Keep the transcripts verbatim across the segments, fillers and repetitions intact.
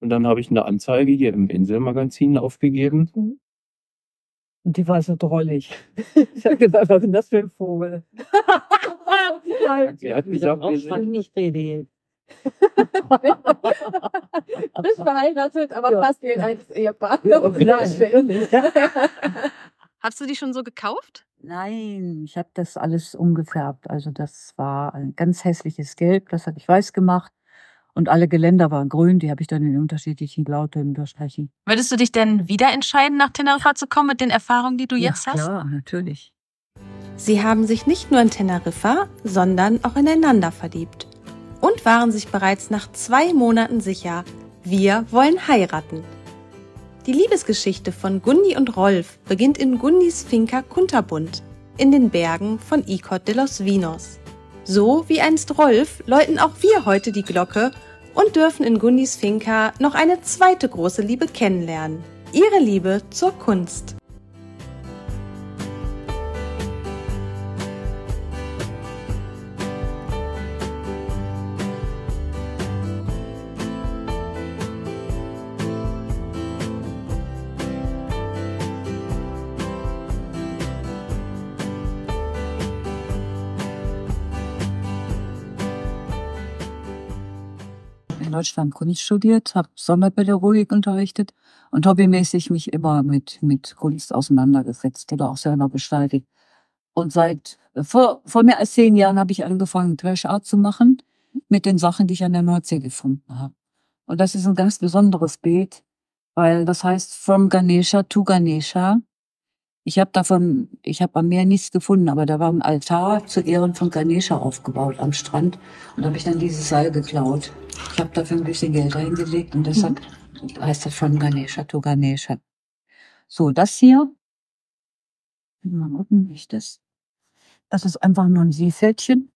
Und dann habe ich eine Anzeige hier im Inselmagazin aufgegeben. Mhm. Und die war so drollig. Ich habe gesagt, was ist denn das für ein Vogel? Sie hat gesagt, wir sind nicht reden. Frisch verheiratet, aber Ja. fast wie ein altes Ehepaar. Ja, natürlich. Hast du die schon so gekauft? Nein, ich habe das alles umgefärbt. Also das war ein ganz hässliches Gelb, das hatte ich weiß gemacht. Und alle Geländer waren grün, die habe ich dann in unterschiedlichen Blautönen unterstrichen. Würdest du dich denn wieder entscheiden, nach Teneriffa zu kommen mit den Erfahrungen, die du jetzt ja, hast? klar, natürlich. Sie haben sich nicht nur in Teneriffa, sondern auch ineinander verliebt. Und waren sich bereits nach zwei Monaten sicher, wir wollen heiraten. Die Liebesgeschichte von Gundi und Rolf beginnt in Gundis Finca Kunterbunt, in den Bergen von Icod de los Vinos. So wie einst Rolf läuten auch wir heute die Glocke und dürfen in Gundis Finca noch eine zweite große Liebe kennenlernen. Ihre Liebe zur Kunst. In Deutschland Kunst studiert, habe Sonderpädagogik unterrichtet und hobbymäßig mich immer mit, mit Kunst auseinandergesetzt oder auch selber gestaltet. Und seit vor, vor mehr als zehn Jahren habe ich angefangen, Trash Art zu machen mit den Sachen, die ich an der Nordsee gefunden habe. Und das ist ein ganz besonderes Bild, weil das heißt From Ganesha to Ganesha. Ich habe davon, ich habe am Meer nichts gefunden, aber da war ein Altar zu Ehren von Ganesha aufgebaut am Strand und da habe ich dann dieses Seil geklaut. Ich habe dafür ein bisschen Geld reingelegt und deshalb heißt das From Ganesha to Ganesha. So, das hier, mal gucken, wie ich das. Das ist einfach nur ein Seepferdchen.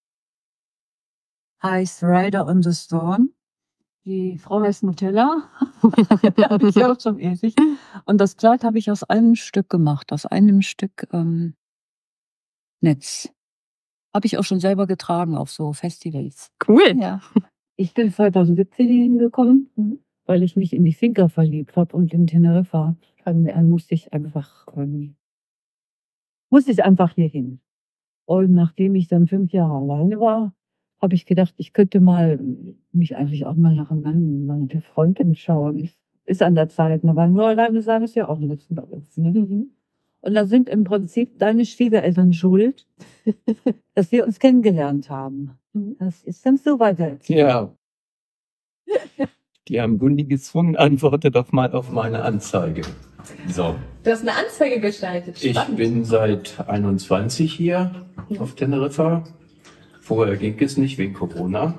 Heißt Rider on the Storm. Die Frau heißt Nutella. Die habe ich auch schon ewig. Und das Kleid habe ich aus einem Stück gemacht, aus einem Stück ähm, Netz. Habe ich auch schon selber getragen auf so Festivals. Cool. Ja. Ich bin zweitausendsiebzehn hier hingekommen, weil ich mich in die Finca verliebt habe und in Teneriffa. Dann, dann musste ich einfach ähm, musste ich einfach hier hin. Und nachdem ich dann fünf Jahre alleine war, habe ich gedacht, ich könnte mal mich eigentlich auch mal nach einem Mann, meine Freundin schauen. Ist, ist an der Zeit. Aber nur alleine sein ist ja auch nichts bei uns. Ne? Und da sind im Prinzip deine Schwiegereltern schuld, dass wir uns kennengelernt haben. Das ist dann so weiter. Ja. Die haben Gundi gezwungen, antworte doch mal auf meine Anzeige. So. Du hast eine Anzeige gestaltet. Ich Spannend. bin seit einundzwanzig hier auf Teneriffa. Vorher ging es nicht wegen Corona.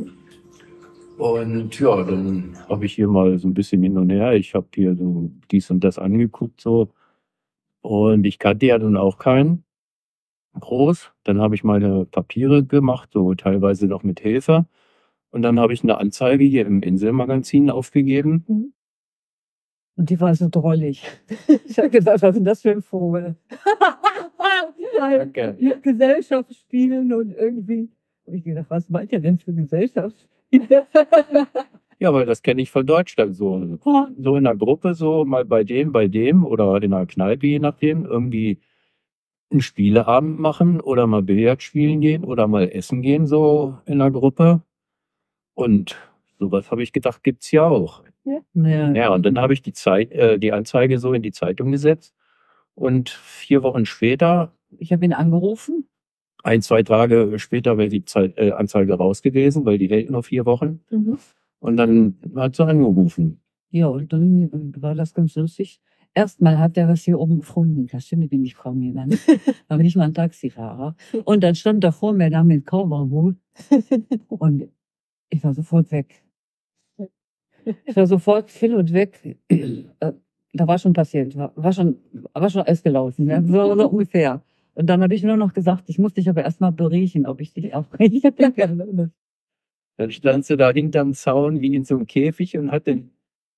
Und ja, dann habe ich hier mal so ein bisschen hin und her. Ich habe hier so dies und das angeguckt so. Und ich kannte ja nun auch keinen groß. Dann habe ich meine Papiere gemacht, so teilweise noch mit Hilfe. Und dann habe ich eine Anzeige hier im Inselmagazin aufgegeben. Und die war so drollig. Ich habe gesagt, was ist denn das für ein Vogel? Danke. Gesellschaftsspielen und irgendwie. Und ich gedacht, was meint ihr denn für Gesellschaftsspiele? Ja, weil das kenne ich von Deutschland so. So in einer Gruppe, so mal bei dem, bei dem oder in einer Kneipe, je nachdem, irgendwie einen Spieleabend machen oder mal Billard spielen gehen oder mal essen gehen, so in einer Gruppe. Und sowas habe ich gedacht, gibt's ja auch. Ja. Ja, und dann habe ich die Zeit, äh, die Anzeige so in die Zeitung gesetzt. Und vier Wochen später, Ich habe ihn angerufen. ein, zwei Tage später wäre die Zeit, äh, Anzeige raus gewesen, weil die hält nur vier Wochen. Mhm. Und dann hat sie angerufen. Ja, und dann war das ganz lustig. Erstmal hat er was hier oben gefunden. Das stimmt, bin ich Frau Müller. Aber nicht mal ein Taxifahrer. Und dann stand er vor mir da mit Cowboyhut. Und ich war sofort weg. Ich war sofort hin und weg. Da war schon passiert. War, war schon, war schon alles gelaufen. Ja? So, so ungefähr. Und dann habe ich nur noch gesagt, ich muss dich aber erstmal beriechen, ob ich dich aufrieche. Dann stand sie da hinterm Zaun wie in so einem Käfig und hat den.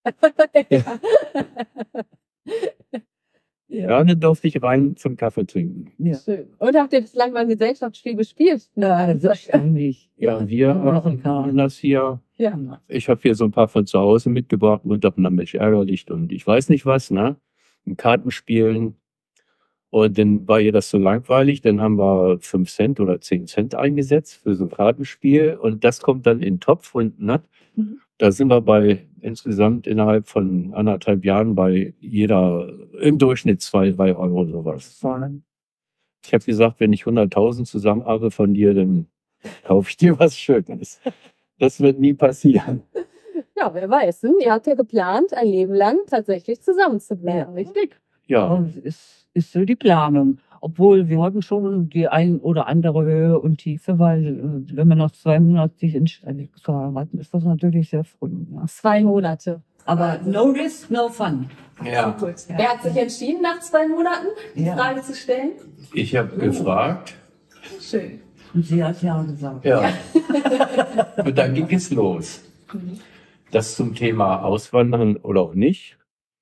Ja, dann durfte ich rein zum Kaffee trinken. Ja. Schön. Und habt ihr bislang mal ein Gesellschaftsspiel gespielt? Na, selbstverständlich. Ja, wir Ja, machen das hier Ja. Ich habe hier so ein paar von zu Hause mitgebracht, unter anderem Milch ärgerlich und ich weiß nicht was, ne? Ein Kartenspielen. Und dann war ihr das so langweilig, dann haben wir fünf Cent oder zehn Cent eingesetzt für so ein Kartenspiel und das kommt dann in den Topf und ne, Mhm. da sind wir bei insgesamt innerhalb von anderthalb Jahren bei jeder im Durchschnitt zwei, drei Euro sowas. Ich habe gesagt, wenn ich hunderttausend zusammen habe von dir, dann kaufe ich dir was Schönes. Das wird nie passieren. Ja, wer weiß. Hm? Ihr habt ja geplant, ein Leben lang tatsächlich zusammenzubleiben, richtig? Ja, Und es ist, ist so die Planung. Obwohl wir hatten schon die ein oder andere Höhe und Tiefe, weil äh, wenn man nach zwei Monaten sich entscheidet zu heiraten, ist das natürlich sehr früh. Ja. Zwei Monate. Aber no risk, no fun. ja. Wer hat sich entschieden, nach zwei Monaten die Ja. Frage zu stellen? Ich habe gefragt. Schön. Und sie hat ja gesagt. Ja. Und dann ging es los. Das zum Thema Auswandern oder auch nicht.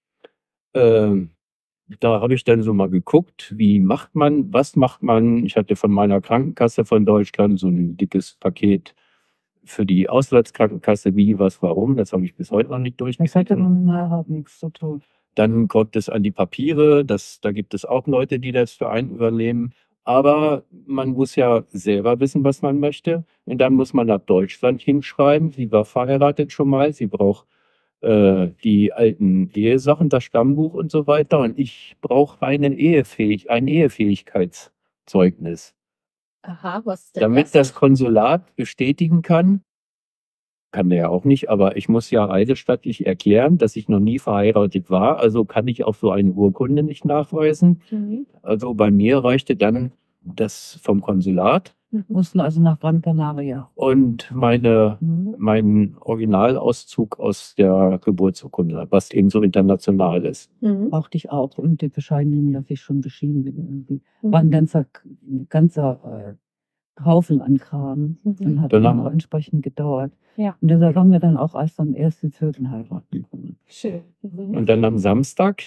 Ähm, da habe ich dann so mal geguckt, wie macht man, was macht man. Ich hatte von meiner Krankenkasse von Deutschland so ein dickes Paket für die Auslandskrankenkasse, wie, was, warum. Das habe ich bis heute noch nicht Ich hatte durchgekriegt. nun mal nichts zu tun. Dann kommt es an die Papiere, das, da gibt es auch Leute, die das für einen übernehmen. Aber man muss ja selber wissen, was man möchte. Und dann muss man nach Deutschland hinschreiben. Sie war verheiratet schon mal. Sie braucht äh, die alten Ehesachen, das Stammbuch und so weiter. Und ich brauche einen Ehefähig, ein Ehefähigkeitszeugnis. Aha, was ist denn Damit das? das Konsulat bestätigen kann, kann der ja auch nicht, aber ich muss ja eidesstattlich erklären, dass ich noch nie verheiratet war. Also kann ich auch so eine Urkunde nicht nachweisen. Mhm. Also bei mir reichte dann das vom Konsulat Mussten also nach Gran Canaria. und meine, Mhm. mein Originalauszug aus der Geburtsurkunde, was eben so international ist. Mhm. Brauchte ich auch. Und die Bescheinigung, dass ich schon beschieden bin. Irgendwie. Mhm. War ein ganzer, ein ganzer äh, Haufen an Kram. Mhm. Und hat Dann dann haben- auch entsprechend gedauert. Ja. Und deshalb haben wir dann auch erst am ersten Viertel heiraten können. Schön. Mhm. Und dann am Samstag,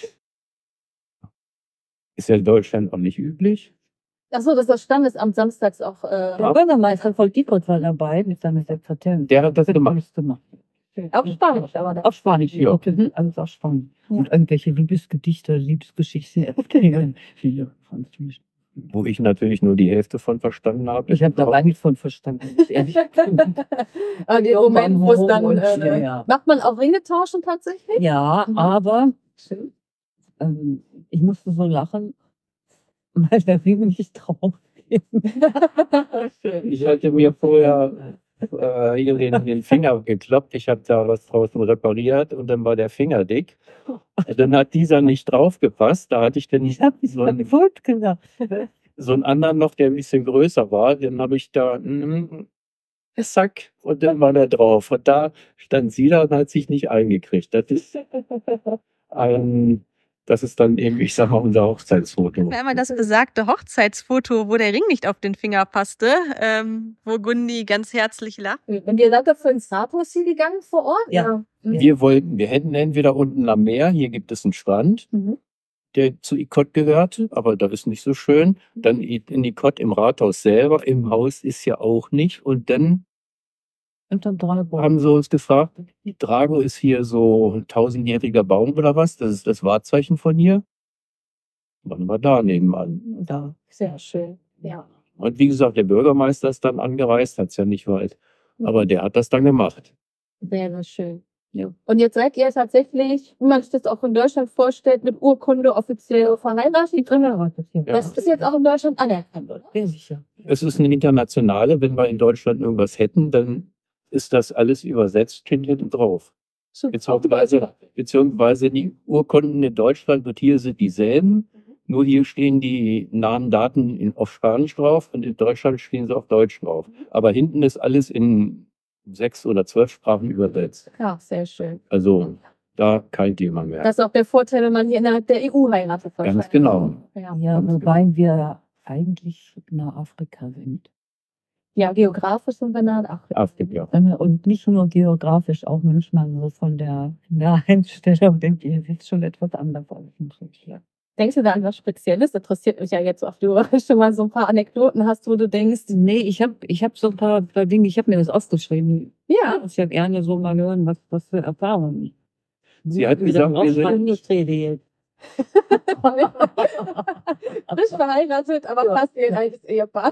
ist ja in Deutschland auch nicht üblich. Achso, das ist das Standesamt samstags auch. Äh, Der Bürgermeister von Diekert war dabei mit seiner Sekretärin. Der hat das gemacht. alles gemacht. auf Spanisch, aber Auf Spanisch, Ja. okay. Mhm. Alles auf Spanisch. Ja. Und irgendwelche Liebesgedichte, Liebesgeschichten erzählen. Viele Französisch. Wo ich natürlich nur die Hälfte von verstanden habe. Ich habe da gar nichts von verstanden, muss ich ehrlich sagen. Aber den Moment, wo es dann. Und, Äh, ja, ja. Macht man auch Ringe tauschen tatsächlich? Ja, Mhm. aber Schön. ähm, ich musste so lachen, weil der Ring nicht drauf Schön. Ich hatte mir vorher äh, hier den, den Finger gekloppt. Ich habe da was draußen repariert und dann war der Finger dick. Dann hat dieser nicht draufgepasst. Da hatte ich dann Ich habe so einen, Wort gedacht. so einen anderen noch, der ein bisschen größer war. Dann habe ich da mm, zack und dann war der drauf. Und da stand sie da und hat sich nicht eingekriegt. Das ist ein, das ist dann eben, ich sag mal, unser Hochzeitsfoto. Einmal das besagte Hochzeitsfoto, wo der Ring nicht auf den Finger passte, ähm, wo Gundi ganz herzlich lacht. Und ihr seid dafür ins Rathaus hier gegangen vor Ort? Ja. oder? Wir wollten, wir hätten entweder unten am Meer, hier gibt es einen Strand, Mhm. der zu Ikot gehört, aber da ist nicht so schön. Dann in Ikot im Rathaus selber, im Haus ist ja auch nicht. Und dann Und dann drei Wochen. haben sie uns gefragt, Drago ist hier so ein tausendjähriger Baum oder was? Das ist das Wahrzeichen von hier. Waren wir da nebenan. Da. Sehr schön. Ja. Und wie gesagt, der Bürgermeister ist dann angereist, hat es ja nicht weit. Aber der hat das dann gemacht. Sehr, sehr schön. Ja. Und jetzt seid ihr tatsächlich, wie man sich das auch in Deutschland vorstellt, mit Urkunde offiziell verheiratet. Verheiratet hier. Ja. Das ist jetzt auch in Deutschland anerkannt, oder? Sehr sicher. Es ist eine internationale, wenn wir in Deutschland irgendwas hätten, dann ist das alles übersetzt, steht hinten drauf. Super. Beziehungsweise, beziehungsweise die Urkunden in Deutschland und hier sind dieselben, nur hier stehen die Namen, Daten in, auf Spanisch drauf und in Deutschland stehen sie auf Deutsch drauf. Aber hinten ist alles in sechs oder zwölf Sprachen übersetzt. Ja, sehr schön. Also da kein Thema mehr. Das ist auch der Vorteil, wenn man hier innerhalb der E U heiratet. Ganz wahrscheinlich. genau. Ja. Ja, wobei wir eigentlich nach Afrika sind. Ja, geografisch sind wir nah an Afrika. Afrika. Und nicht nur geografisch, auch manchmal so von der, von der Einstellung, denke ich, ist schon etwas anders als in Deutschland. Denkst du da an was Spezielles? Interessiert mich ja jetzt, ob du schon mal so ein paar Anekdoten hast, wo du denkst, Nee, ich habe ich hab so ein paar, paar Dinge, ich habe mir das aufgeschrieben. ja, Ich ja gerne so mal hören, was, was für Erfahrungen. Sie hat gesagt, wir sind, jetzt. frisch verheiratet, aber Ja. fast wie ein altes Ehepaar.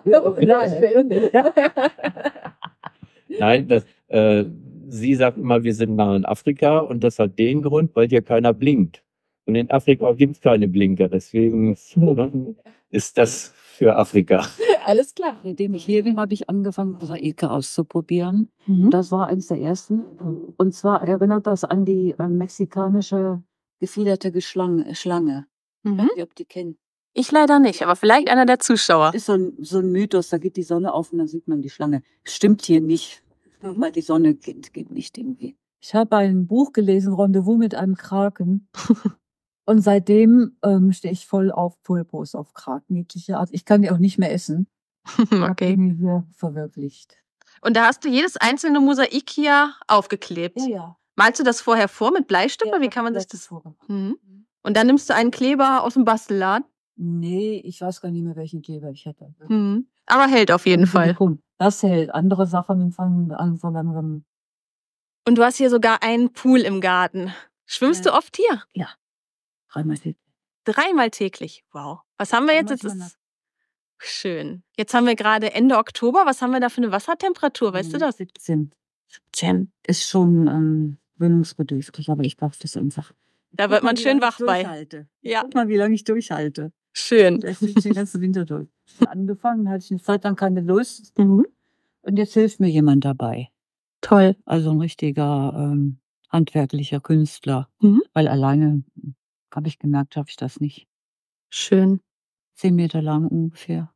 nein, das, äh, sie sagt immer, wir sind nah in Afrika und das hat den Grund, weil hier keiner blinkt. Und in Afrika gibt es keine Blinker, deswegen ist das für Afrika. Alles klar. Seitdem ich hier bin, habe ich angefangen, Mosaike auszuprobieren. Mhm. Das war eins der ersten. Und zwar erinnert das an die äh, mexikanische gefiederte Geschlang- Schlange. Ich Mhm. weiß nicht, ob die kennen. Ich leider nicht, aber vielleicht einer der Zuschauer. Ist so ein, so ein Mythos, da geht die Sonne auf und dann sieht man die Schlange. Stimmt hier nicht, weil die Sonne geht, geht nicht irgendwie. Ich habe ein Buch gelesen, Rendezvous mit einem Kraken. Und seitdem ähm, stehe ich voll auf Pulpos, auf Kraken, jegliche Art. Ich kann die auch nicht mehr essen. Hab Okay. die hier verwirklicht. Und da hast du jedes einzelne Mosaik hier aufgeklebt. ja. Malst du das vorher vor mit Bleistift oder wie kann man sich das... Mhm. Und dann nimmst du einen Kleber aus dem Bastelladen. Nee, ich weiß gar nicht mehr, welchen Kleber ich hätte. Mhm. Aber hält auf jeden Fall. Das hält. Andere Sachen fangen an so langsam. Und du hast hier sogar einen Pool im Garten. Schwimmst Ja. du oft hier? Dreimal täglich. Dreimal täglich. Wow. Was haben wir jetzt? Jetzt Dreimal ist schön. Jetzt haben wir gerade Ende Oktober. Was haben wir da für eine Wassertemperatur? Weißt du das? siebzehn. siebzehn. Ist schon ähm, gewöhnungsbedürftig, aber ich brauche das einfach. Da wird man Guck mal, wie schön lange wach ich bei. durchhalte. Ja. Guck mal, wie lange ich durchhalte. Schön. Da ist den ganzen Winter durch. Angefangen, hatte ich eine Zeit lang keine Lust. Mhm. Und jetzt hilft mir jemand dabei. Toll. Also ein richtiger ähm, handwerklicher Künstler. Mhm. Weil alleine, habe ich gemerkt, schaffe ich das nicht. Schön. Zehn Meter lang ungefähr.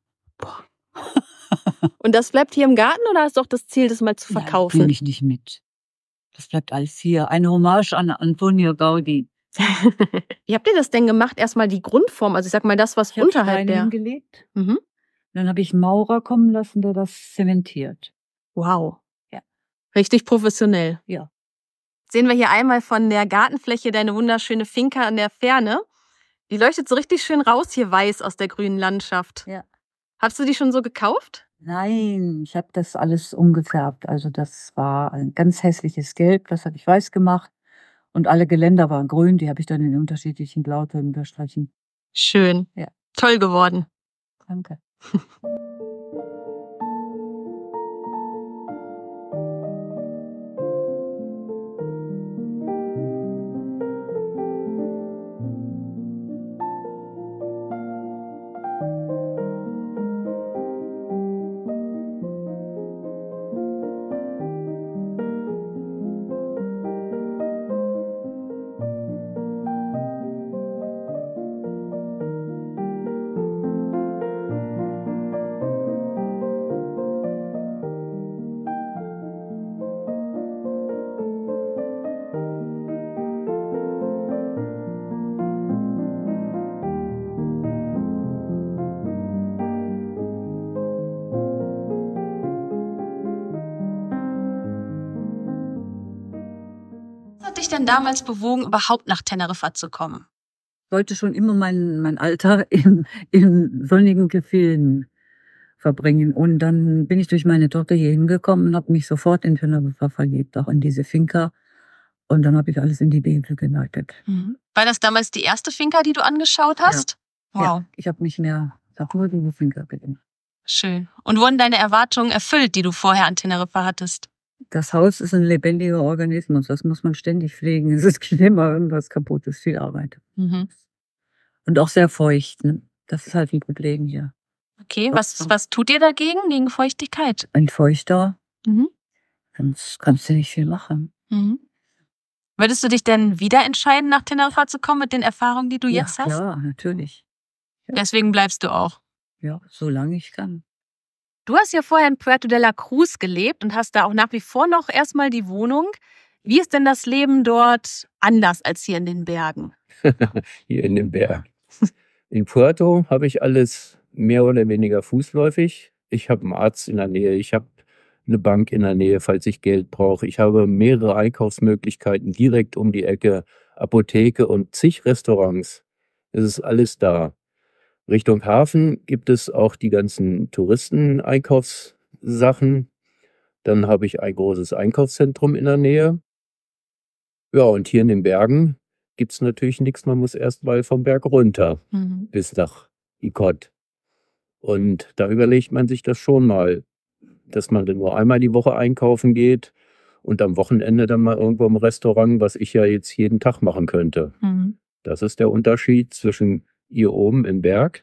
Und das bleibt hier im Garten oder hast du auch das Ziel, das mal zu Nein, verkaufen? nehme ich nicht mit. Das bleibt alles hier. Eine Hommage an Antonio Gaudi. Wie habt ihr das denn gemacht? Erstmal die Grundform, also ich sag mal das, was Ich habe unterhalb Steine der... hingelegt. Mhm. Dann habe ich einen Maurer kommen lassen, der das zementiert. Wow. Ja. Richtig professionell. Ja. Sehen wir hier einmal von der Gartenfläche deine wunderschöne Finca in der Ferne. Die leuchtet so richtig schön raus hier weiß aus der grünen Landschaft. Ja. Hast du die schon so gekauft? Nein, ich habe das alles umgefärbt. Also das war ein ganz hässliches Gelb, das habe ich weiß gemacht. Und alle Geländer waren grün, die habe ich dann in unterschiedlichen Blautönen unterstrichen. Schön. Ja. Toll geworden. Danke. Was hat dich denn damals bewogen, überhaupt nach Teneriffa zu kommen? Ich wollte schon immer mein, mein Alter in, in sonnigen Gefilden verbringen. Und dann bin ich durch meine Tochter hier hingekommen und habe mich sofort in Teneriffa verliebt, auch in diese Finca. Und dann habe ich alles in die Wege geleitet. War das damals die erste Finca, die du angeschaut hast? Wow. Ja, ich habe nicht mehr, sag nur diese Finca bitte. Schön. Und wurden deine Erwartungen erfüllt, die du vorher an Teneriffa hattest? Das Haus ist ein lebendiger Organismus, das muss man ständig pflegen. Es geht immer irgendwas kaputt, es ist viel Arbeit. Mhm. Und auch sehr feucht. Ne? Das ist halt ein Problem hier. Okay, was, was tut ihr dagegen, gegen Feuchtigkeit? Ein Feuchter, Mhm. sonst kannst du nicht viel machen. Mhm. Würdest du dich denn wieder entscheiden, nach Teneriffa zu kommen mit den Erfahrungen, die du jetzt ja, hast? klar, natürlich. Deswegen bleibst du auch. Ja, solange ich kann. Du hast ja vorher in Puerto de la Cruz gelebt und hast da auch nach wie vor noch erstmal die Wohnung. Wie ist denn das Leben dort anders als hier in den Bergen? Hier in den Bergen. In Puerto habe ich alles mehr oder weniger fußläufig. Ich habe einen Arzt in der Nähe, ich habe eine Bank in der Nähe, falls ich Geld brauche. Ich habe mehrere Einkaufsmöglichkeiten direkt um die Ecke, Apotheke und zig Restaurants. Es ist alles da. Richtung Hafen gibt es auch die ganzen Touristen-Einkaufssachen. Dann habe ich ein großes Einkaufszentrum in der Nähe. Ja, und hier in den Bergen gibt es natürlich nichts. Man muss erst mal vom Berg runter Mhm. bis nach Ikot. Und da überlegt man sich das schon mal, dass man dann nur einmal die Woche einkaufen geht und am Wochenende dann mal irgendwo im Restaurant, was ich ja jetzt jeden Tag machen könnte. Mhm. Das ist der Unterschied zwischen hier oben im Berg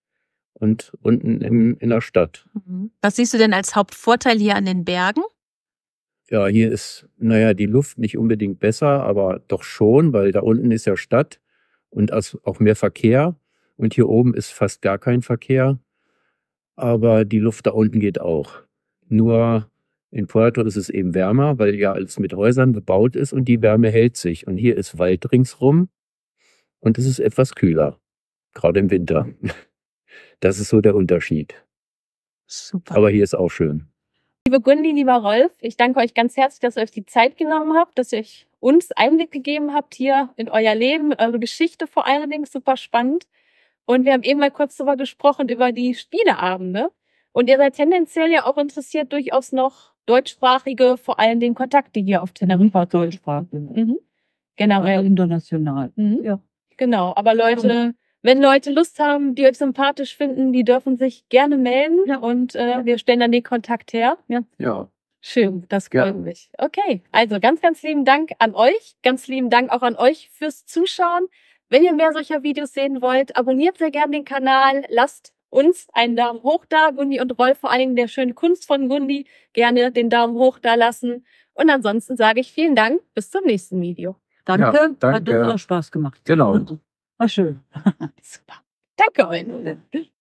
und unten im, in der Stadt. Mhm. Was siehst du denn als Hauptvorteil hier an den Bergen? Ja, hier ist, naja, die Luft nicht unbedingt besser, aber doch schon, weil da unten ist ja Stadt und als- auch mehr Verkehr. Und hier oben ist fast gar kein Verkehr. Aber die Luft da unten geht auch. Nur in Puerto ist es eben wärmer, weil ja alles mit Häusern bebaut ist und die Wärme hält sich. Und hier ist Wald ringsrum und es ist etwas kühler. Gerade im Winter. Das ist so der Unterschied. Super. Aber hier ist auch schön. Liebe Gundi, lieber Rolf, ich danke euch ganz herzlich, dass ihr euch die Zeit genommen habt, dass ihr euch uns Einblick gegeben habt hier in euer Leben, eure Geschichte vor allen Dingen, super spannend. Und wir haben eben mal kurz darüber gesprochen, über die Spieleabende. Und ihr seid tendenziell ja auch interessiert, durchaus noch deutschsprachige, vor allen Dingen Kontakte hier auf Teneriffa. Deutschsprachig. Mhm. Ja, Generell. international. Mhm. Ja. Genau, aber Leute, wenn Leute Lust haben, die euch sympathisch finden, die dürfen sich gerne melden Ja. und äh, wir stellen dann den Kontakt her. Ja. Schön, das freut Gerne. mich. Okay, also ganz, ganz lieben Dank an euch. Ganz lieben Dank auch an euch fürs Zuschauen. Wenn ihr mehr solcher Videos sehen wollt, abonniert sehr gerne den Kanal. Lasst uns einen Daumen hoch da. Gundi und Rolf, vor allen Dingen der schönen Kunst von Gundi, gerne den Daumen hoch da lassen. Und ansonsten sage ich vielen Dank. Bis zum nächsten Video. Danke, Ja, hat danke. uns auch Spaß gemacht. Genau. War schön. Super. Danke euch.